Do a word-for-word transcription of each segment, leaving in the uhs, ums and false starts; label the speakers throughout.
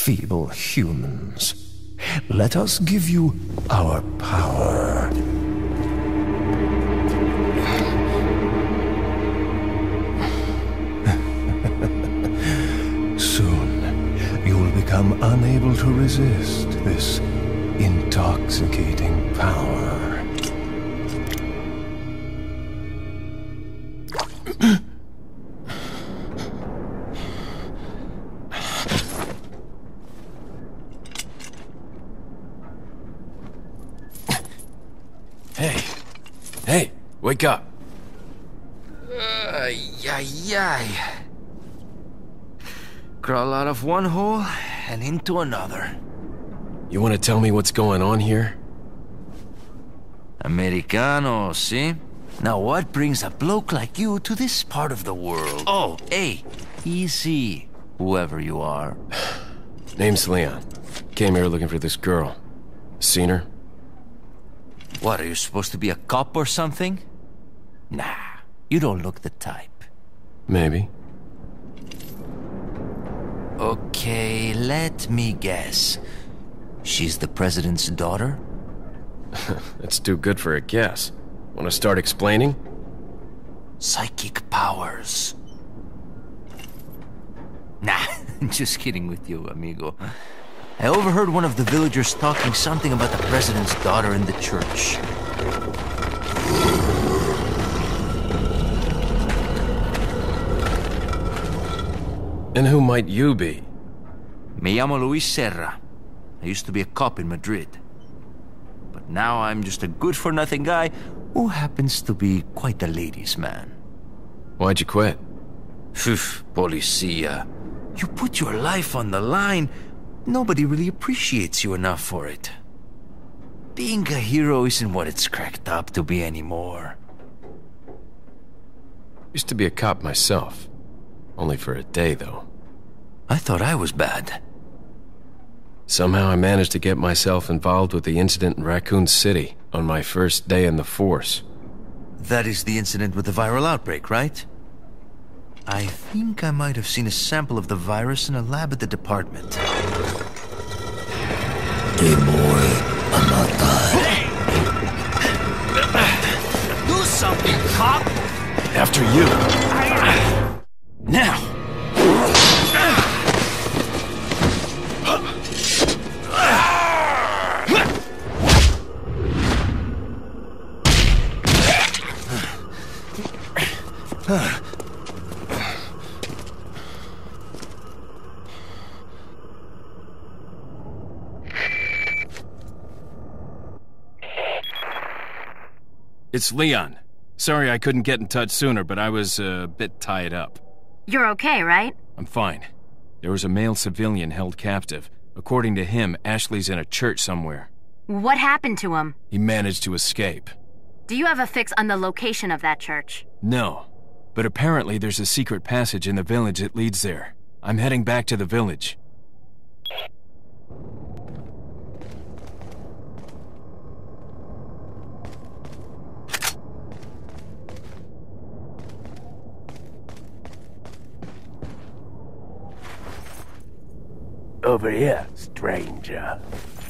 Speaker 1: feeble humans. Let us give you our power. Soon, you will become unable to resist this intoxicating power.
Speaker 2: Hey! Hey! Wake up!
Speaker 3: Ay, ay, ay. Crawl out of one hole and into another.
Speaker 2: You want to tell me what's going on here?
Speaker 3: Americano, see? Now what brings a bloke like you to this part of the world? Oh, hey, easy, whoever you are.
Speaker 2: Name's Leon. Came here looking for this girl. Seen her?
Speaker 3: What, are you supposed to be a cop or something? Nah, you don't look the type.
Speaker 2: Maybe.
Speaker 3: Okay, let me guess. She's the president's daughter?
Speaker 2: That's too good for a guess. Want to start explaining?
Speaker 3: Psychic powers. Nah, just kidding with you, amigo. I overheard one of the villagers talking something about the president's daughter in the church.
Speaker 2: And who might you be?
Speaker 3: Me llamo Luis Serra. I used to be a cop in Madrid. But now I'm just a good-for-nothing guy who happens to be quite a ladies' man.
Speaker 2: Why'd you quit?
Speaker 3: Phew, policia. You put your life on the line. Nobody really appreciates you enough for it. Being a hero isn't what it's cracked up to be anymore.
Speaker 2: Used to be a cop myself. Only for a day, though.
Speaker 3: I thought I was bad.
Speaker 2: Somehow I managed to get myself involved with the incident in Raccoon City on my first day in the force.
Speaker 3: That is the incident with the viral outbreak, right? I think I might have seen a sample of the virus in a lab at the department.
Speaker 4: Hey boy, I'm not dying.
Speaker 3: Do something, cop!
Speaker 2: After you.
Speaker 3: Now!
Speaker 2: It's Leon. Sorry I couldn't get in touch sooner, but I was uh, a bit tied up.
Speaker 5: You're okay, right?
Speaker 2: I'm fine. There was a male civilian held captive. According to him, Ashley's in a church somewhere.
Speaker 5: What happened to him?
Speaker 2: He managed to escape.
Speaker 5: Do you have a fix on the location of that church?
Speaker 2: No, but apparently there's a secret passage in the village that leads there. I'm heading back to the village.
Speaker 4: Over here, stranger.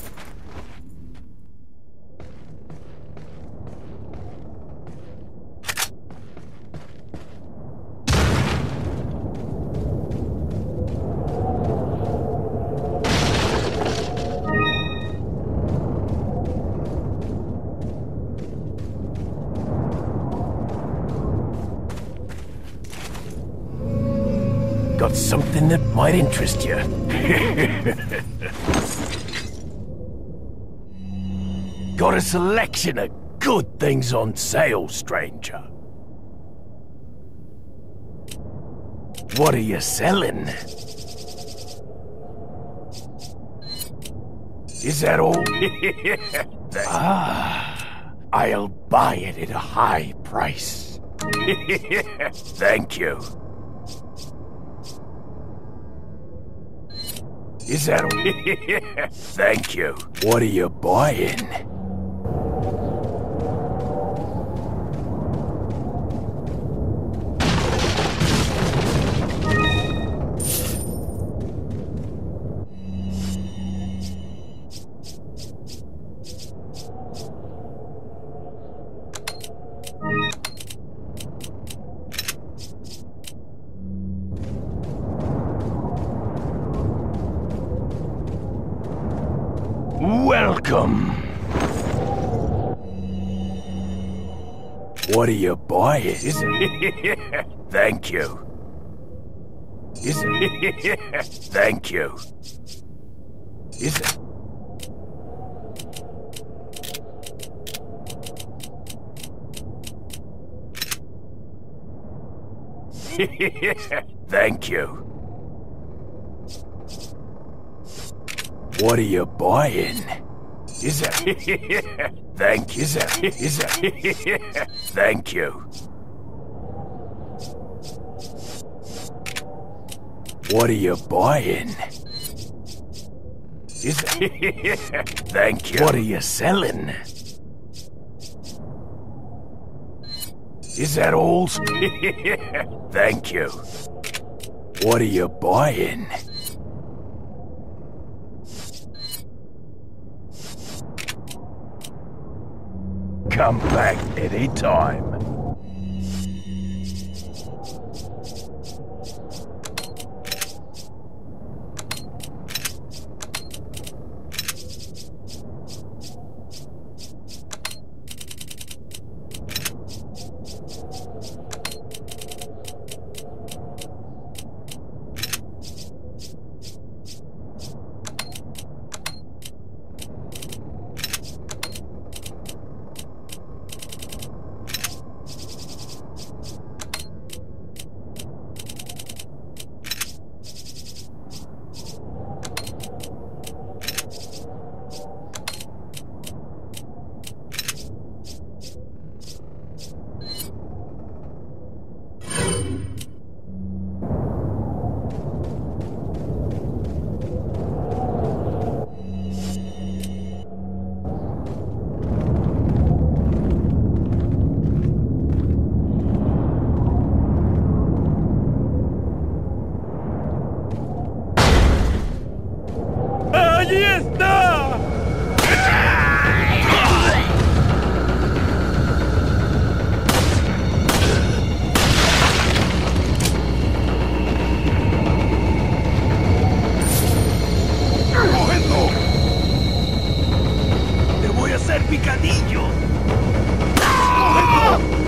Speaker 4: Got something that might interest you. Got a selection of good things on sale, stranger. What are you selling? Is that all? Ah, I'll buy it at a high price. Thank you. Is that all? Thank you. What are you buying? Welcome. What are you buying? Is it? Thank you. Is it? Thank you. Is it? Thank you. What are you buying? Is it? Thank you. Is it? Is it? Thank you. What are you buying? Is it? Thank you. What are you selling? Is that all? Thank you. What are you buying? Come back anytime.
Speaker 6: ¡Allí está!
Speaker 4: ¡Cógelo! ¡Te voy a hacer picadillo! ¡Cógelo!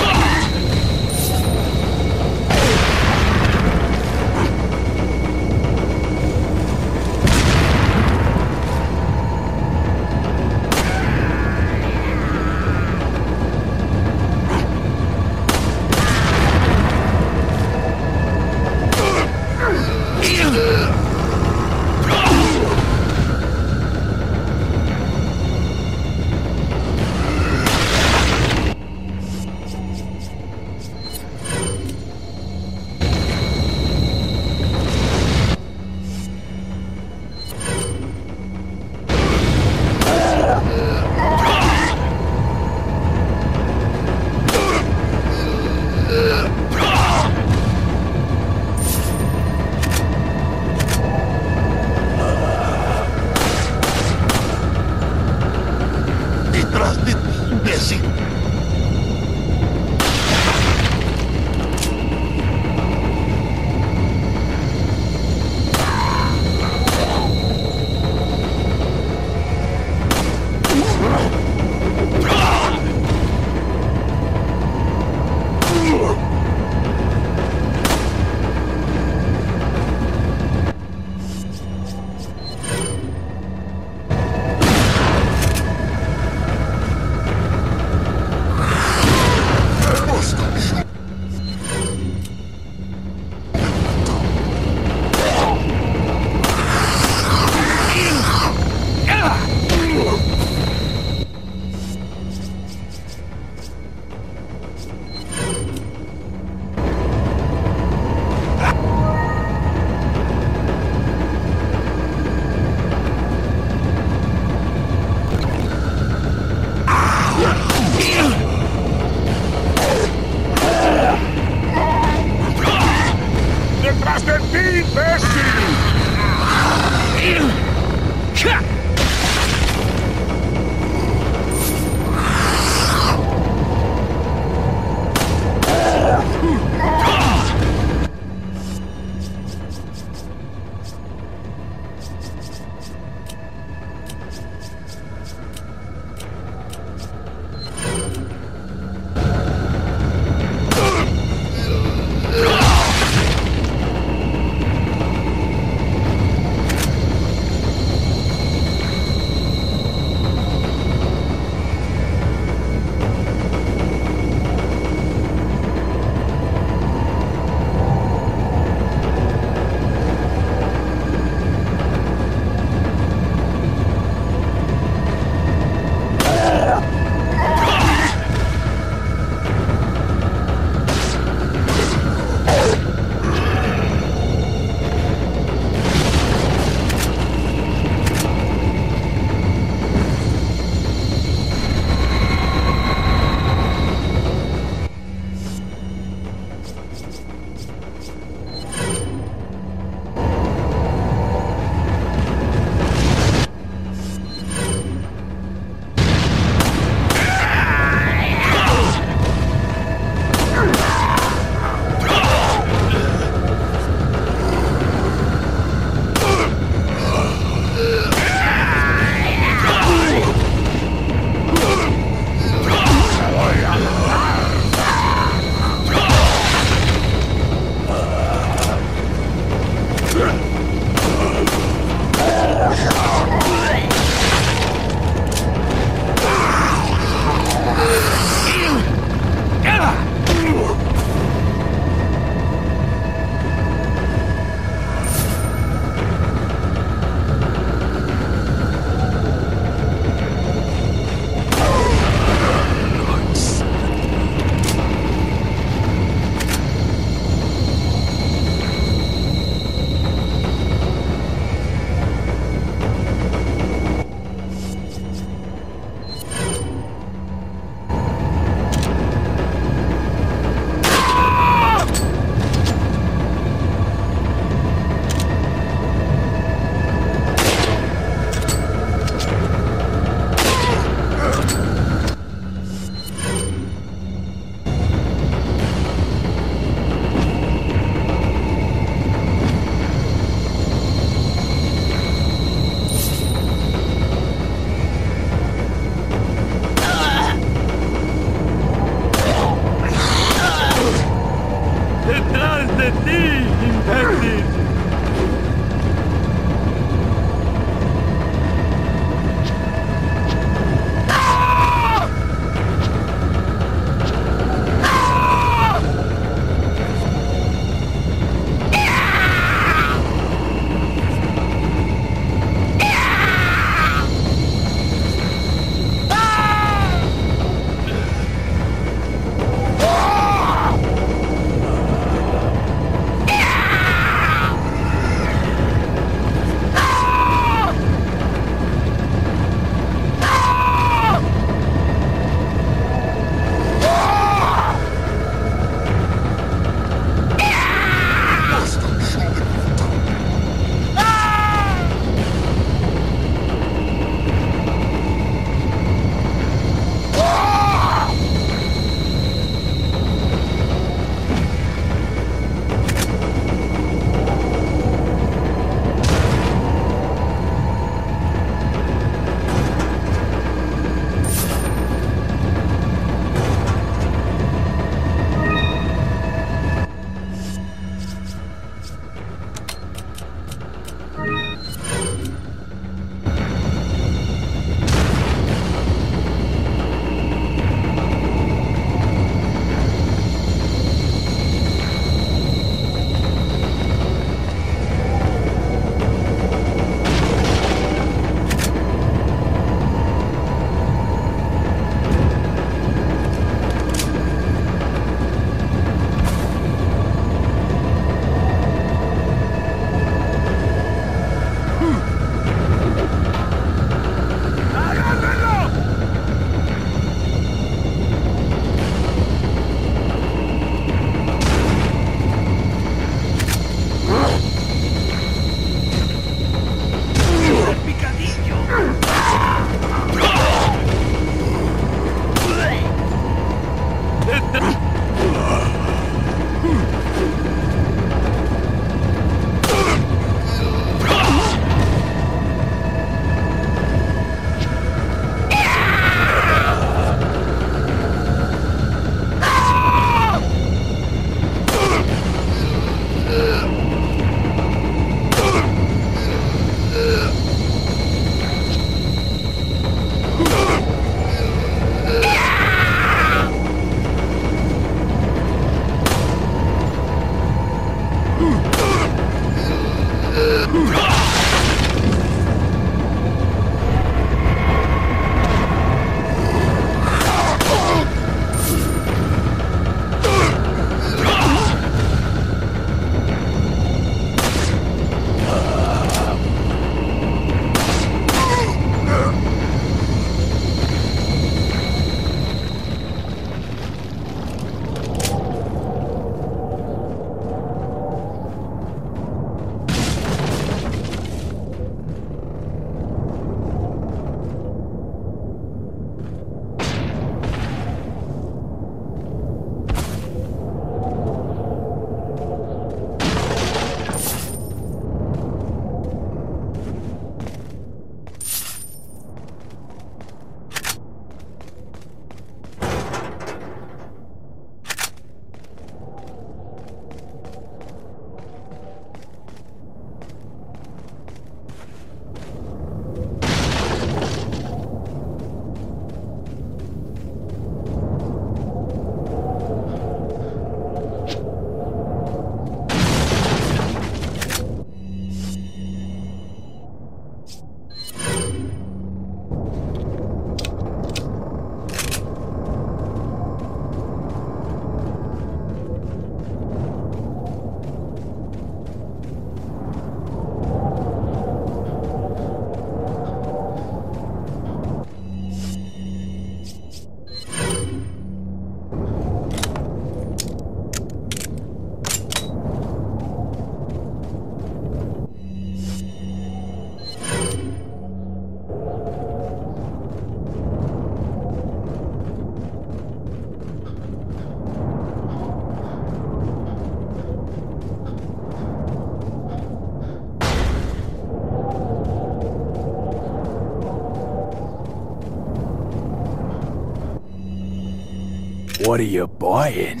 Speaker 4: What are you buying?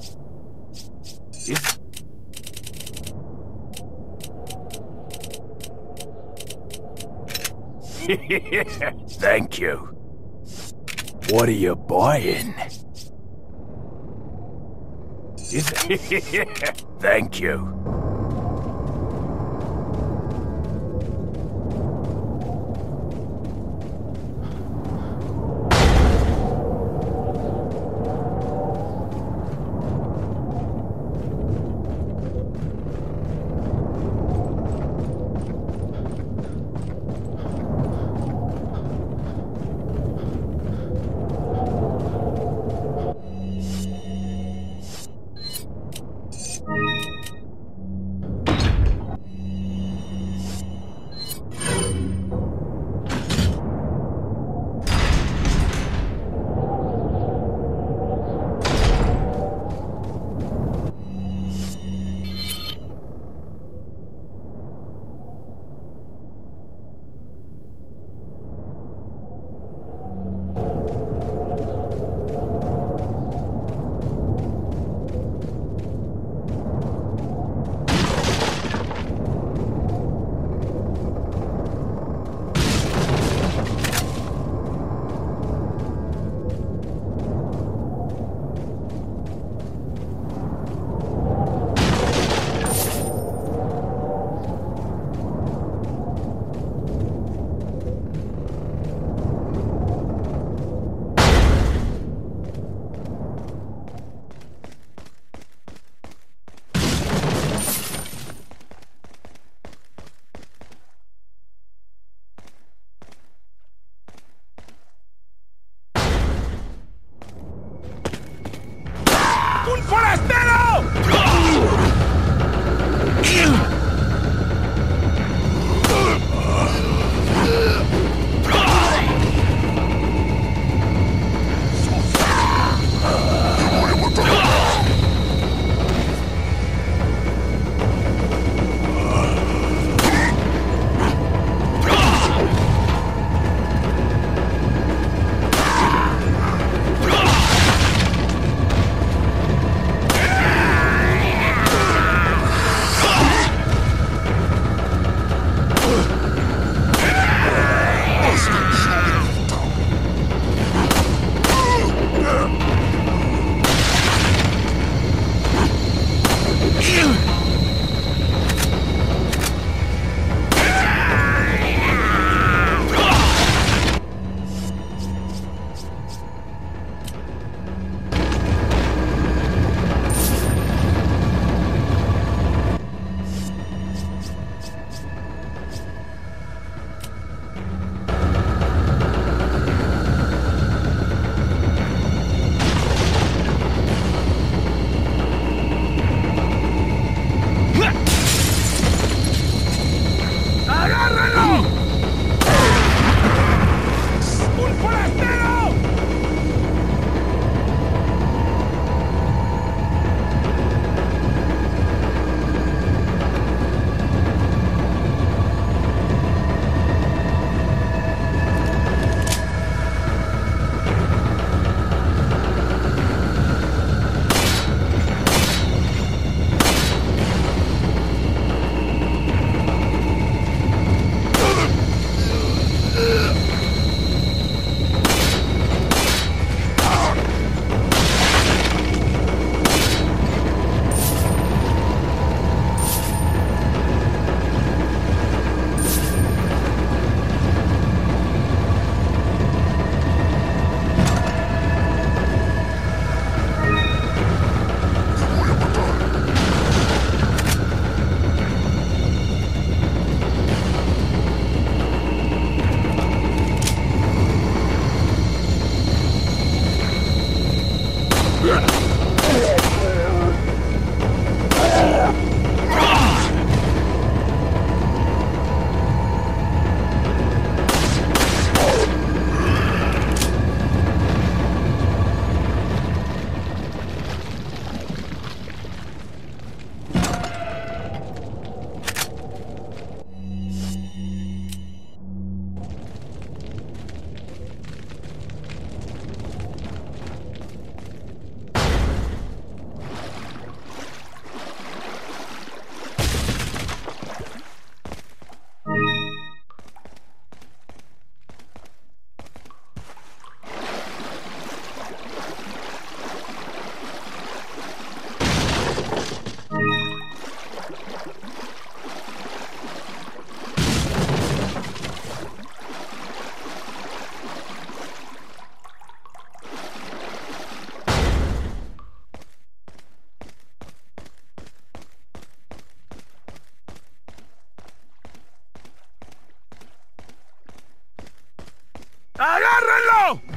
Speaker 4: Is Thank you. What are you buying? Is Thank you.
Speaker 6: ¡Agárrenlo!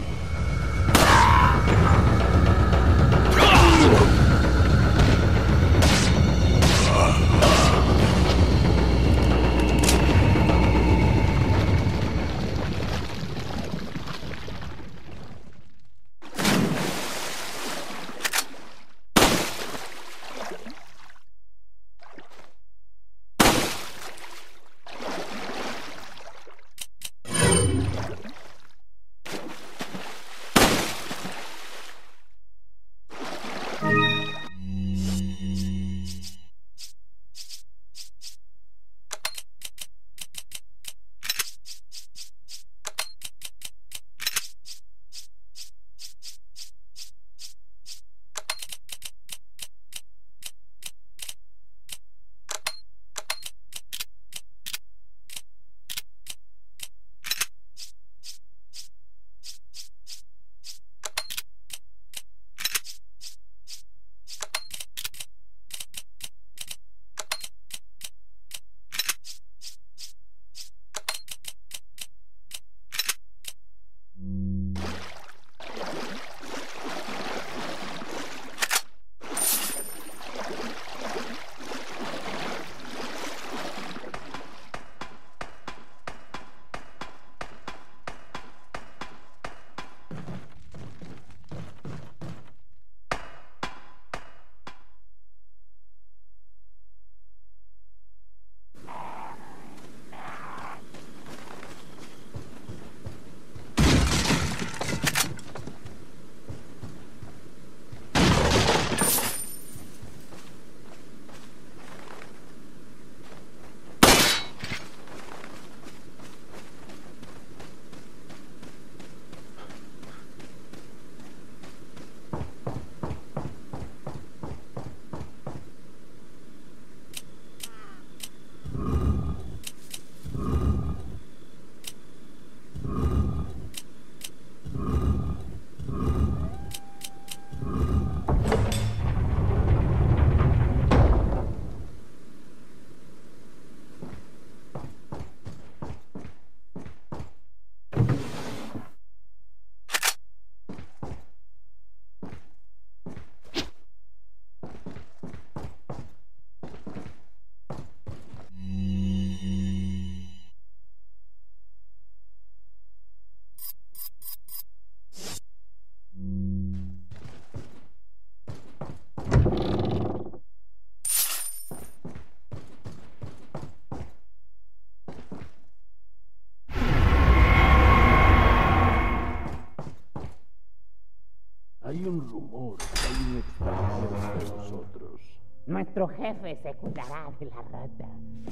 Speaker 4: Hay un rumor, hay una expansión entre nosotros.
Speaker 7: Nuestro jefe se cuidará de la rata.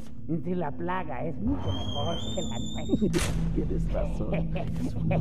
Speaker 7: Si la plaga es mucho mejor que la nuestra.
Speaker 4: Tienes razón. Es un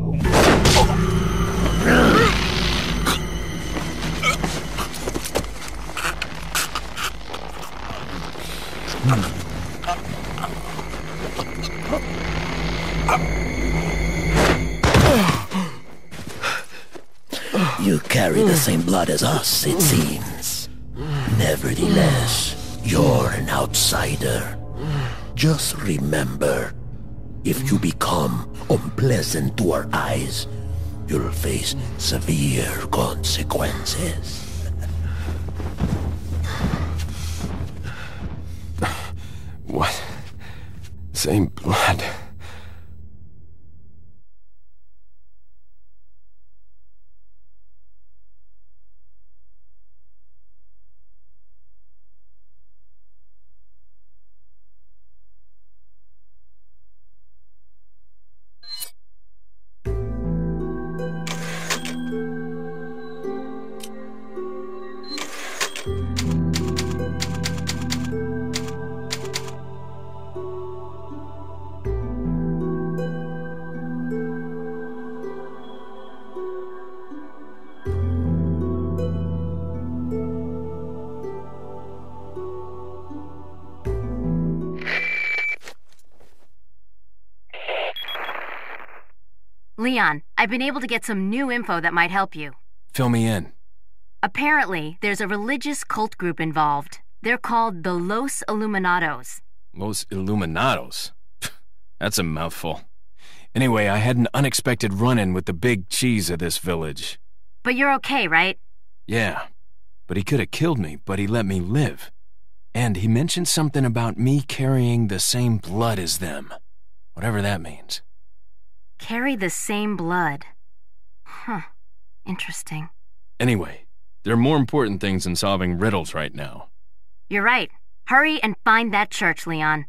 Speaker 1: You carry the same blood as us, it seems. Nevertheless, you're an outsider. Just remember, if you become unpleasant to our eyes, you'll face severe consequences.
Speaker 2: What? Same blood.
Speaker 5: Leon, I've been able to get some new info that might help you.
Speaker 2: Fill me in.
Speaker 5: Apparently, there's a religious cult group involved. They're called the Los Illuminados.
Speaker 2: Los Illuminados? That's a mouthful. Anyway, I had an unexpected run-in with the big cheese of this village.
Speaker 5: But you're okay, right?
Speaker 2: Yeah, but he could have killed me, but he let me live. And he mentioned something about me carrying the same blood as them. Whatever that means.
Speaker 5: Carry the same blood. Huh. Interesting.
Speaker 2: Anyway, there are more important things than solving riddles right now.
Speaker 5: You're right. Hurry and find that church, Leon.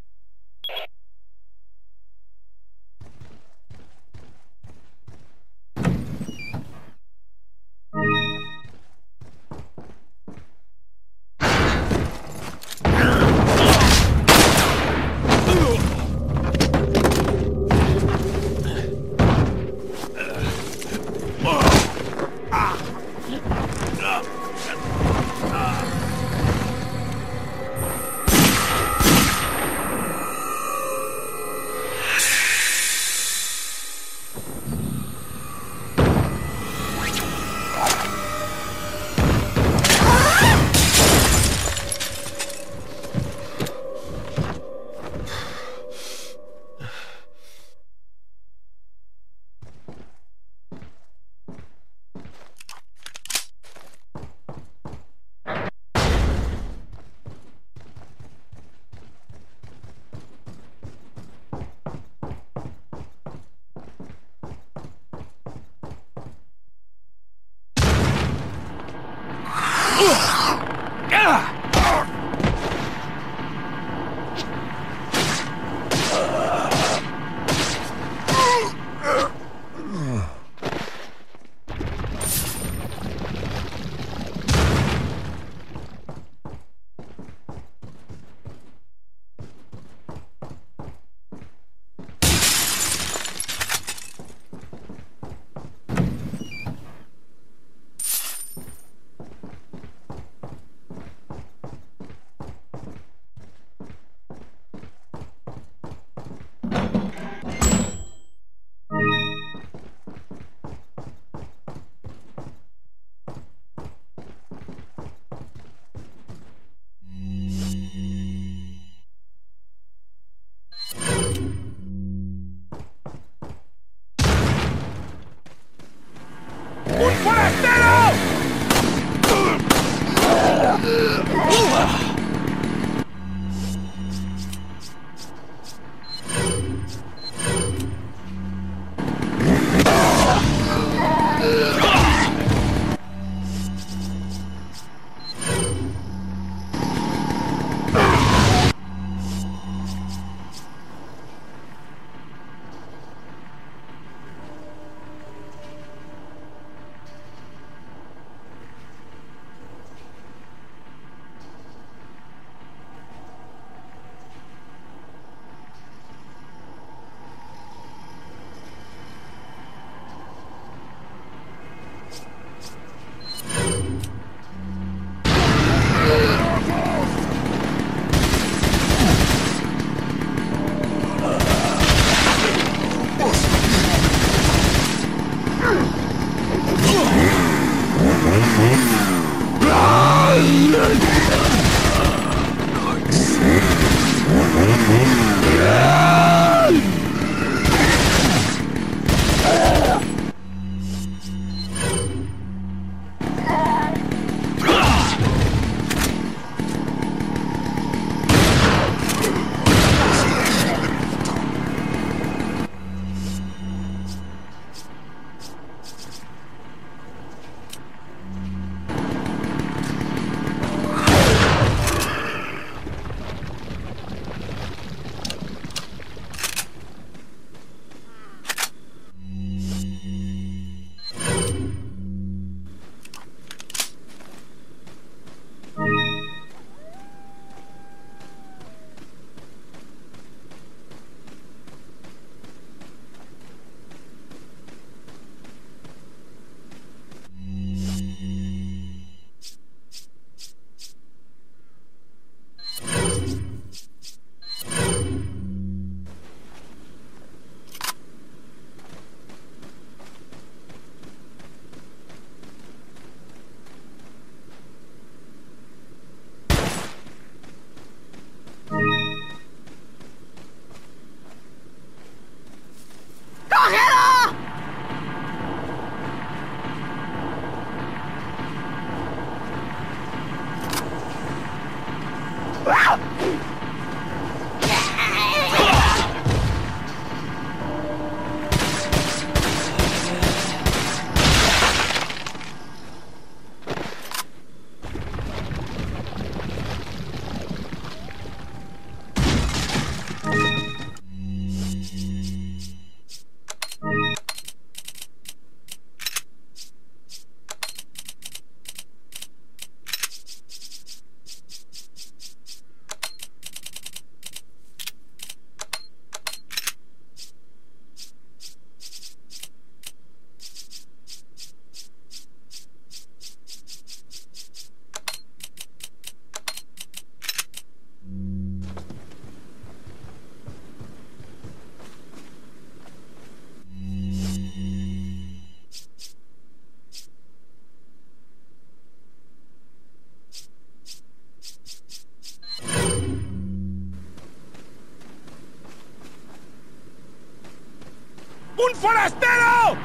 Speaker 6: ¡Un forastero!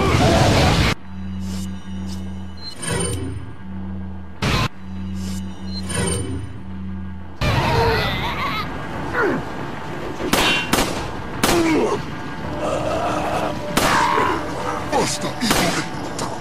Speaker 8: ¡Basta, hijo de puta!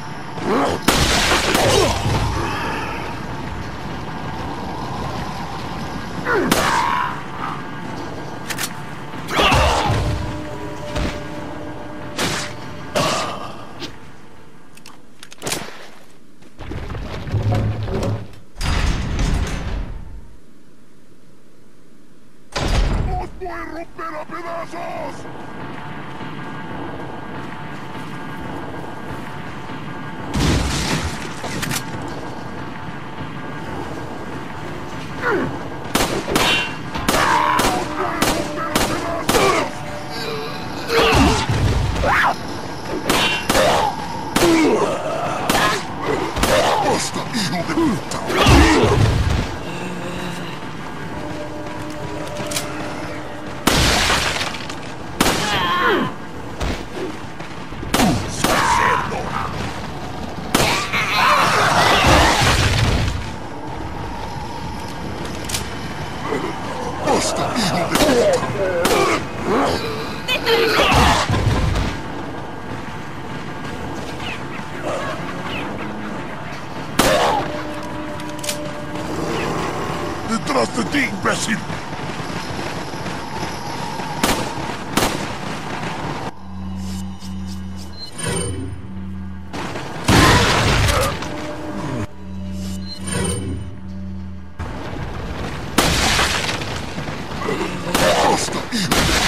Speaker 8: ¡Os voy a romper a pedazos! ¡Basta, hijo de puta! ¡Basta, hijo de puta! ¡Detrás de ti, imbécil! ¡Basta, hijo de puta!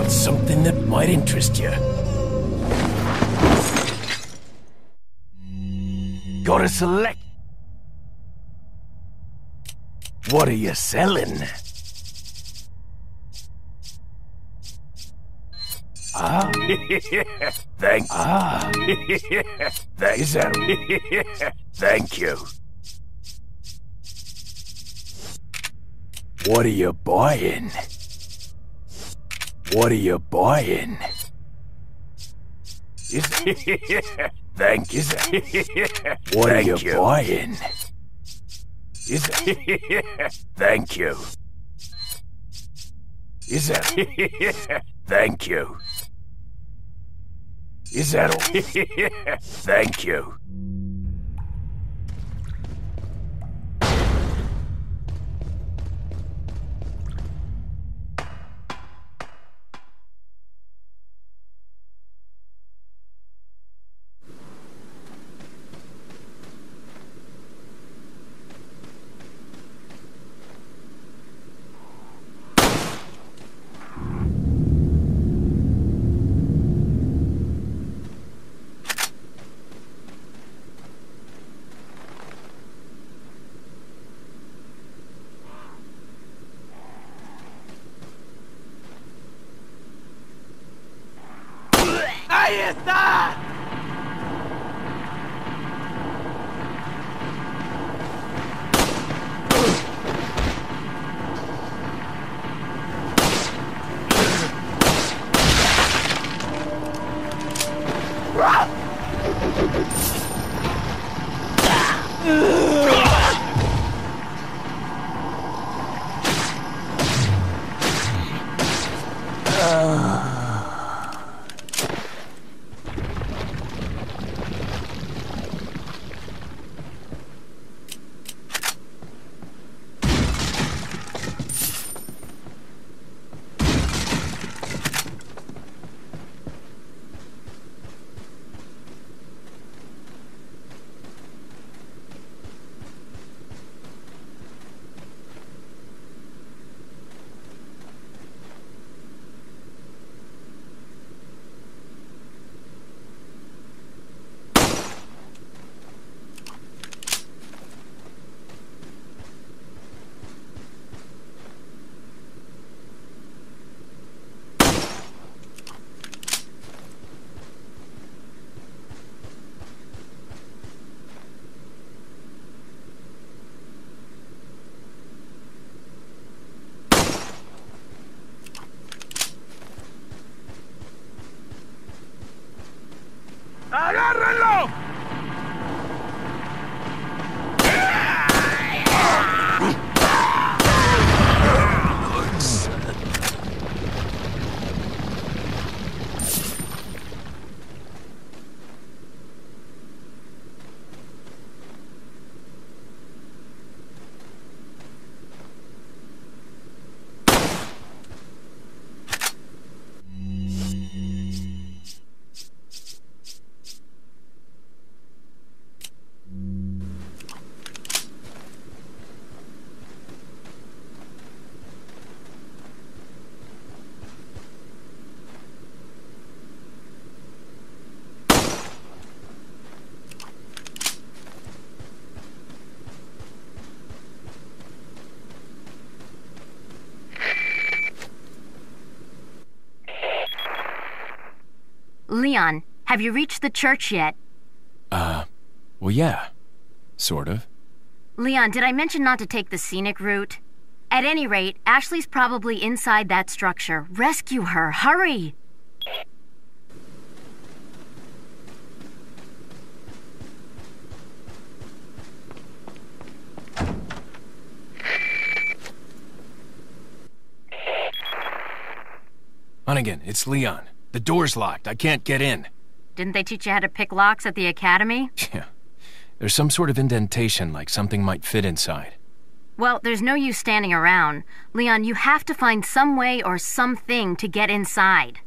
Speaker 4: got something that might interest you. Gotta select. What are you selling? Ah. Thank Ah. Thank Is that Thank you. What are you buying? What are you buying? Is Thank you. What are you, you buying? Is Thank you. Is that Thank you. Is that Thank you.
Speaker 6: ¡Ahí está! ¡Agárrenlo!
Speaker 5: Leon, have you reached the church yet?
Speaker 2: Uh, well, yeah. Sort of.
Speaker 5: Leon, did I mention not to take the scenic route? At any rate, Ashley's probably inside that structure. Rescue her, hurry!
Speaker 2: Hunnigan, it's Leon. The door's locked. I can't get in.
Speaker 5: Didn't they teach you how to pick locks at the academy?
Speaker 2: Yeah. There's some sort of indentation, like something might fit inside.
Speaker 5: Well, there's no use standing around. Leon, you have to find some way or something to get inside.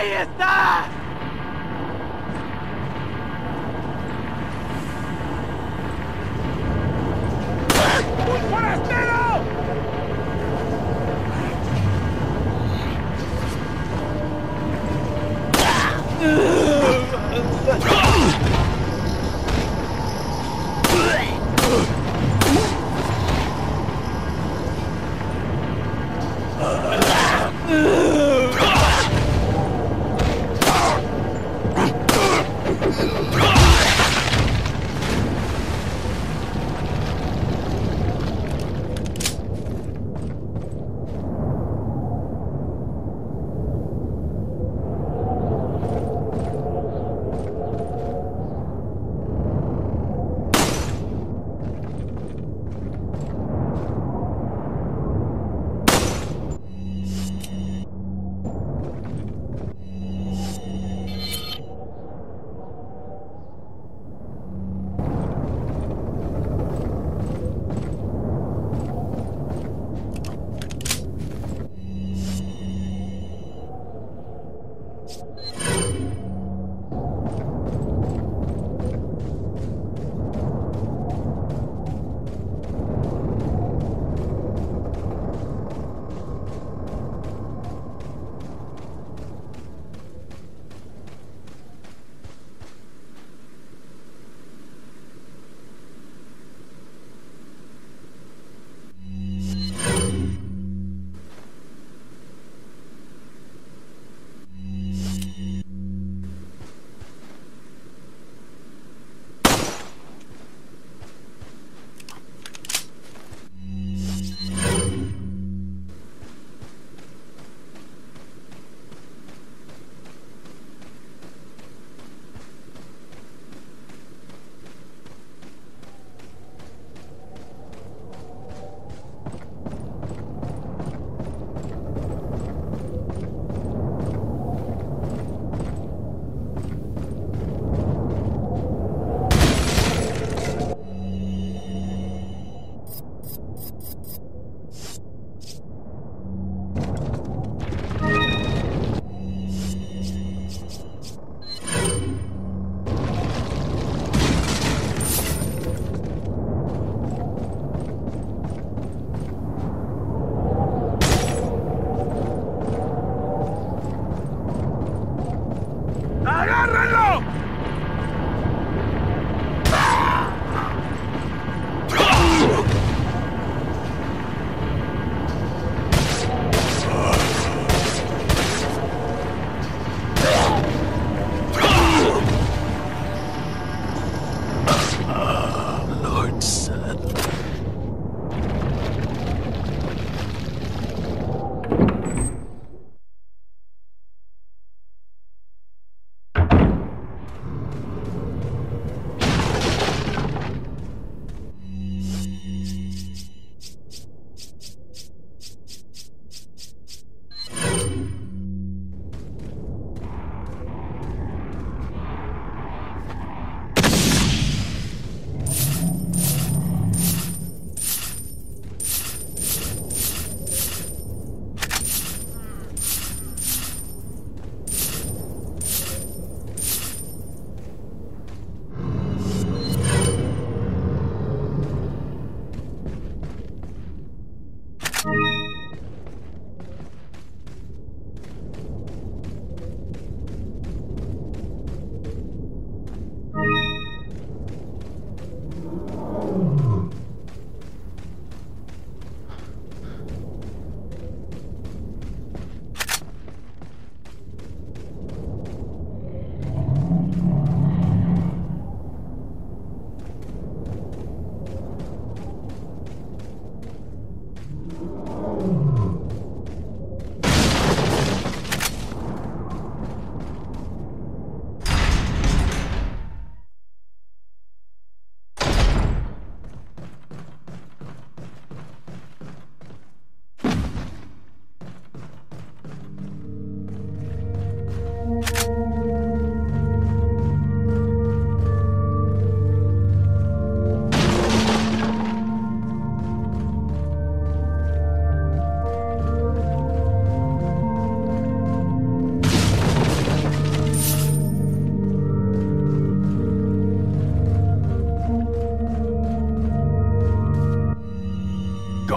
Speaker 6: ¡Ahí está! ¡Un forastero!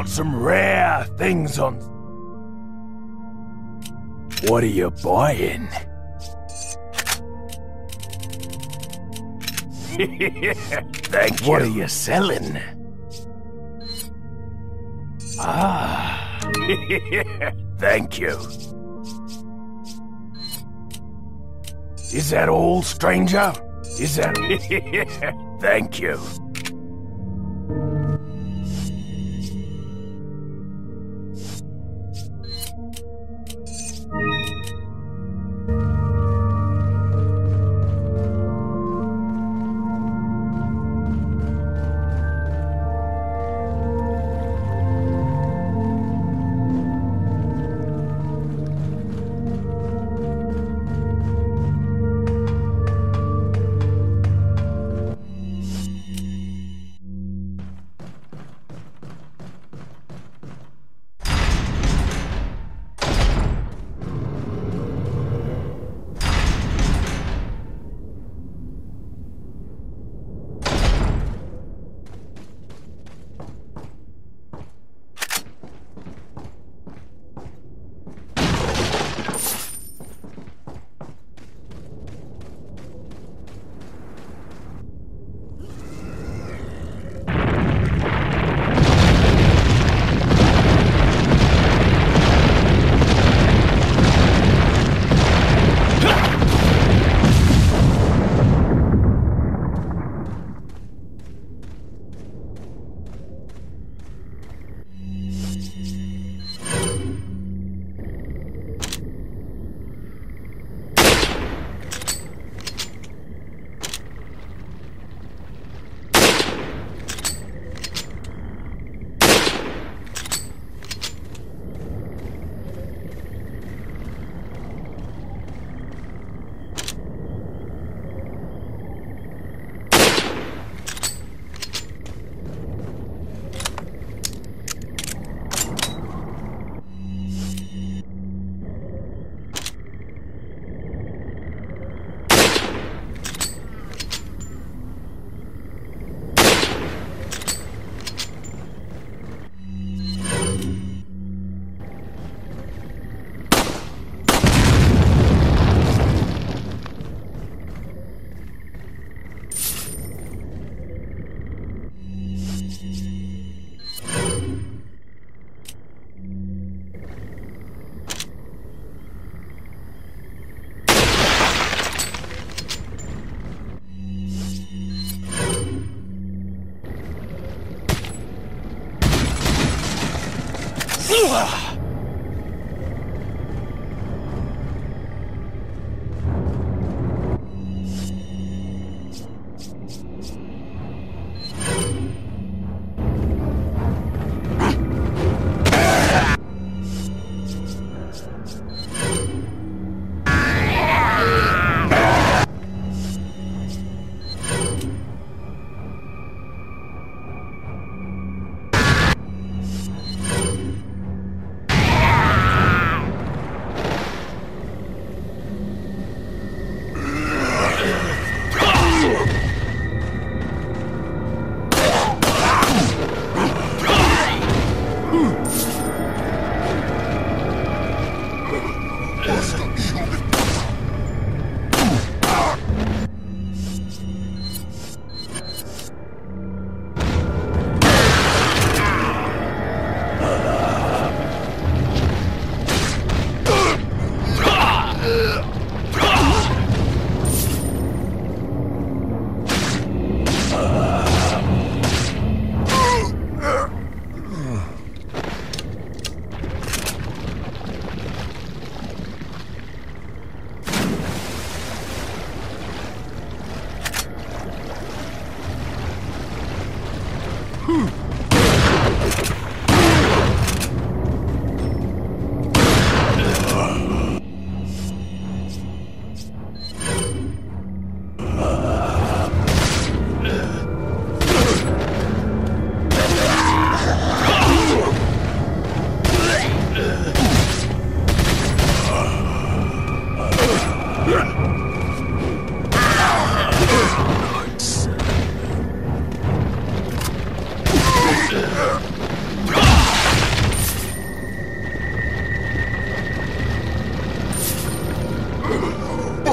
Speaker 4: got some rare things on. What are you buying? Thank you. What are you selling? Ah. Thank you. Is that all, stranger? Is that... Thank you.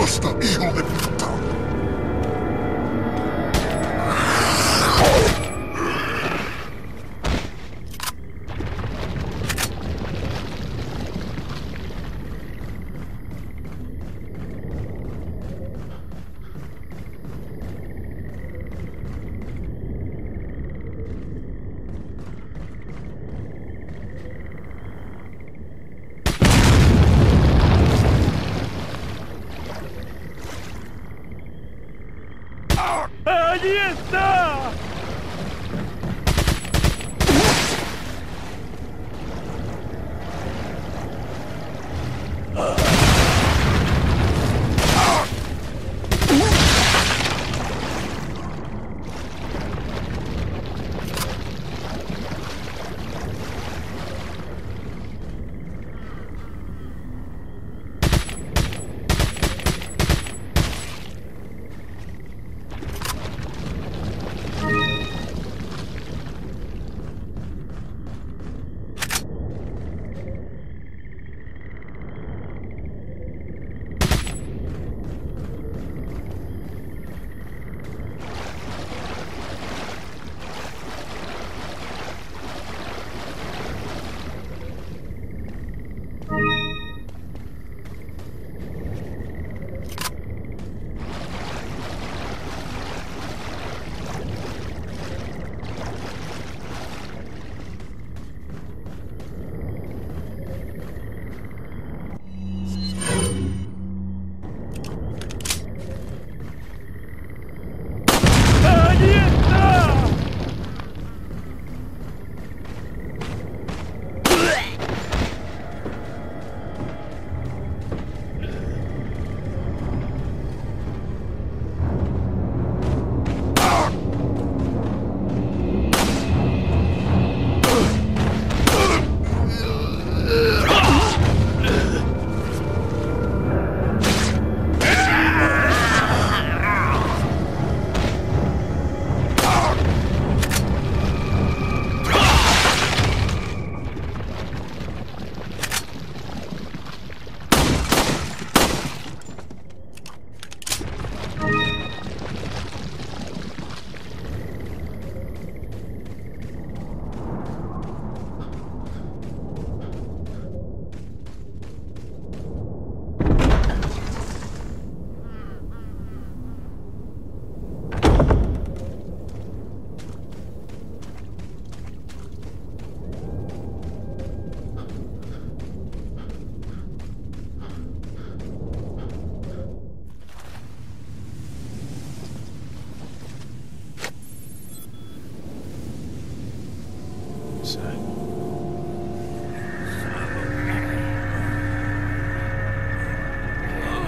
Speaker 8: ¡Basta, hijo de puta!
Speaker 6: ¡Allí está!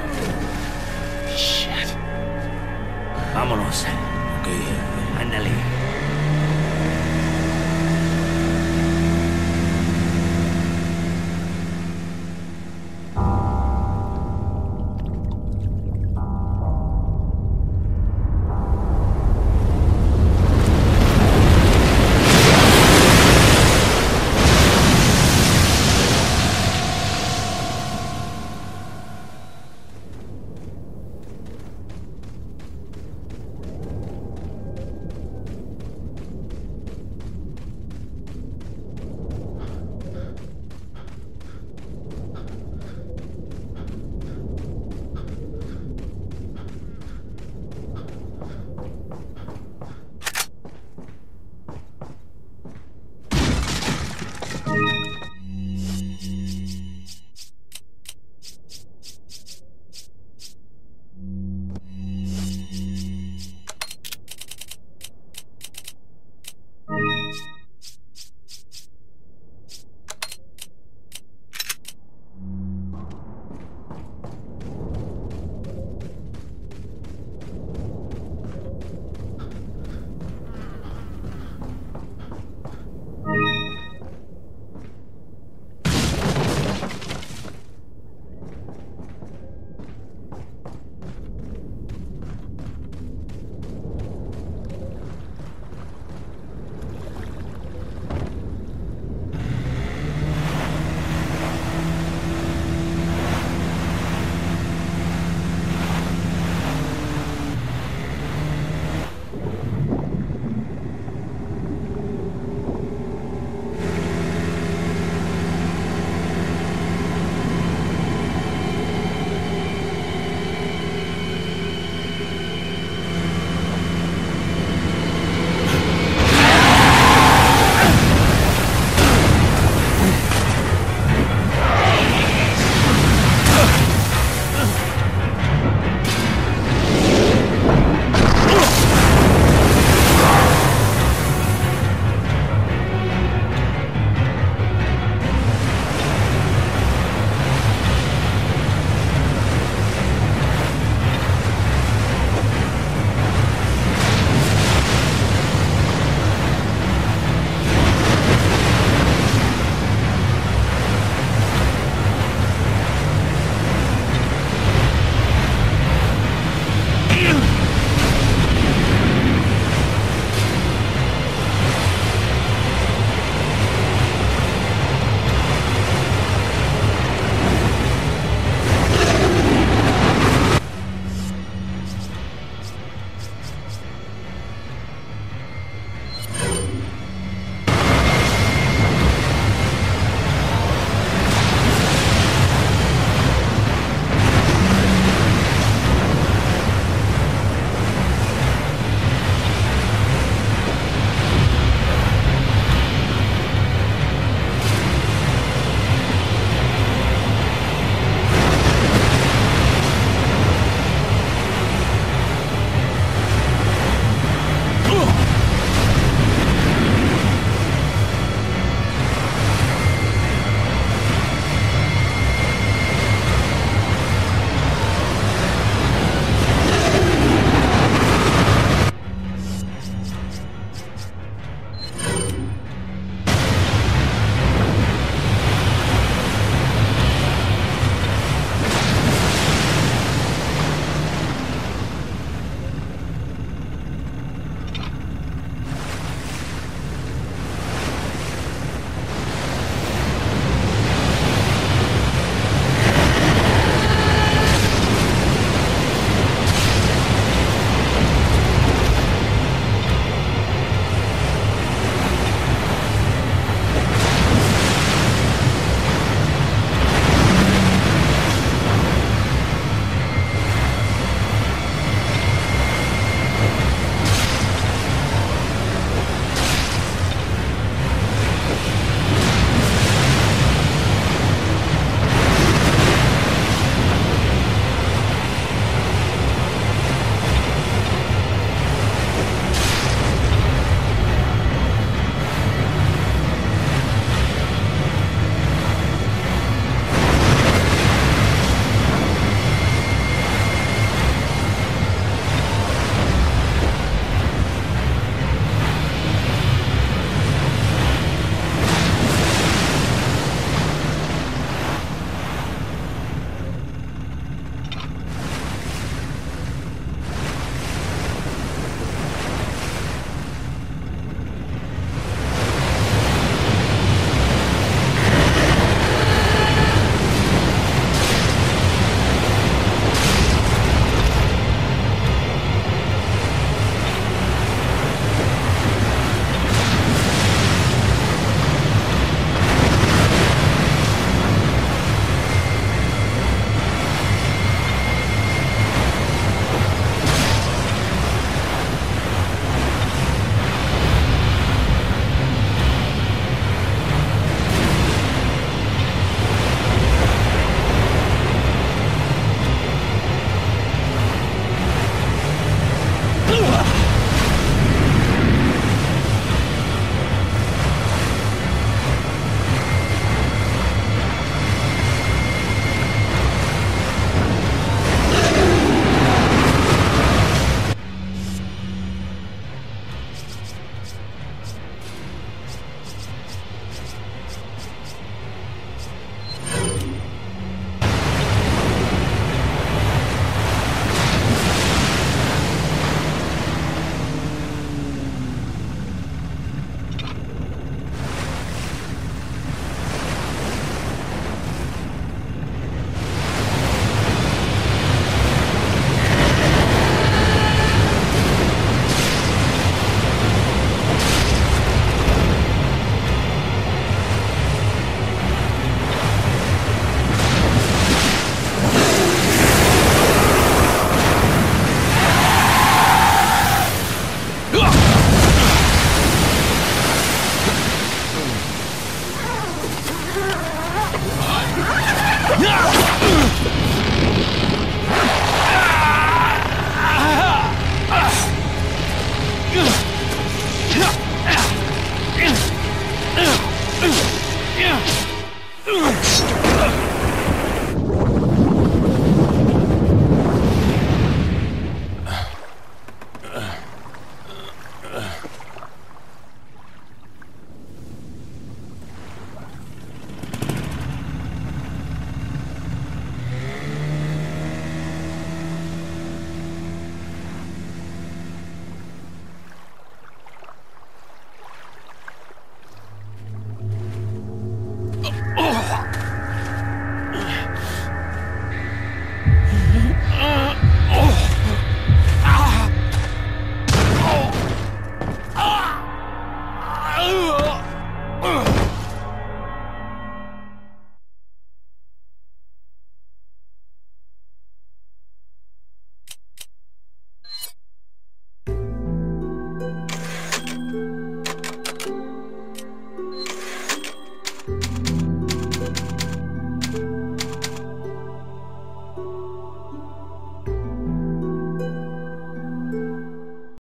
Speaker 3: Vámonos. Ok, ándale.